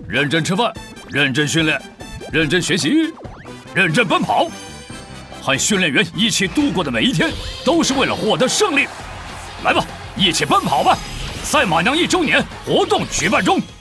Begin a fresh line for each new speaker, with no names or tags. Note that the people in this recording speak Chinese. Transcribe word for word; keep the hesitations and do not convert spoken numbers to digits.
认真吃饭，认真训练，认真学习，认真奔跑，和训练员一起度过的每一天，都是为了获得胜利。来吧，一起奔跑吧！赛马娘一周年活动举办中。